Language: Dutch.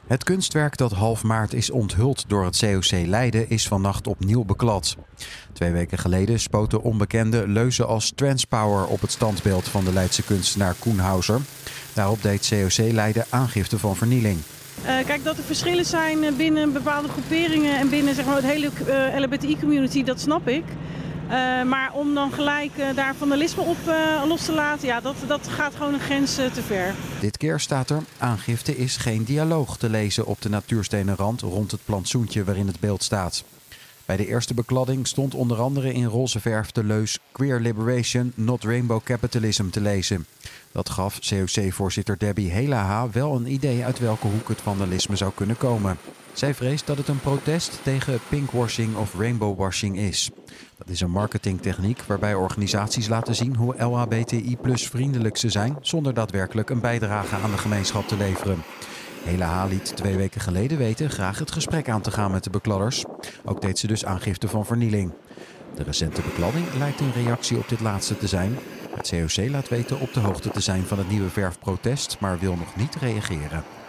Het kunstwerk dat half maart is onthuld door het COC Leiden is vannacht opnieuw beklad. 2 weken geleden spoten onbekenden leuzen als transpower op het standbeeld van de Leidse kunstenaar Koen Hauser. Daarop deed COC Leiden aangifte van vernieling. Kijk, dat er verschillen zijn binnen bepaalde groeperingen en binnen zeg maar, het hele LHBTI-community, dat snap ik. Maar om dan gelijk daar vandalisme op los te laten, ja, dat gaat gewoon een grens te ver. Dit keer staat er: aangifte is geen dialoog te lezen op de natuurstenen rand rond het plantsoentje waarin het beeld staat. Bij de eerste bekladding stond onder andere in roze verf de leus Queer Liberation, not Rainbow Capitalism te lezen. Dat gaf COC-voorzitter Debbie Helaha wel een idee uit welke hoek het vandalisme zou kunnen komen. Zij vreest dat het een protest tegen pinkwashing of rainbowwashing is. Dat is een marketingtechniek waarbij organisaties laten zien hoe LHBTI+ vriendelijk ze zijn, zonder daadwerkelijk een bijdrage aan de gemeenschap te leveren. Helaha liet 2 weken geleden weten graag het gesprek aan te gaan met de bekladders. Ook deed ze dus aangifte van vernieling. De recente bekladding lijkt een reactie op dit laatste te zijn. Het COC laat weten op de hoogte te zijn van het nieuwe verfprotest, maar wil nog niet reageren.